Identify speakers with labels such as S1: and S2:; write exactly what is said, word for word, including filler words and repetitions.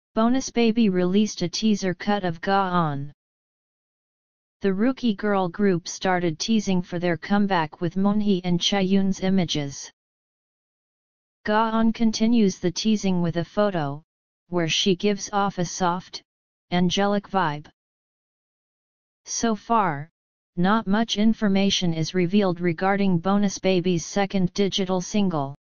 S1: BONUSBaby released a teaser cut of Ga On. The rookie girl group started teasing for their comeback with Moonhee and Chaehyun's images. Ga On continues the teasing with a photo, where she gives off a soft, angelic vibe. So far, not much information is revealed regarding BONUSBaby's second digital single.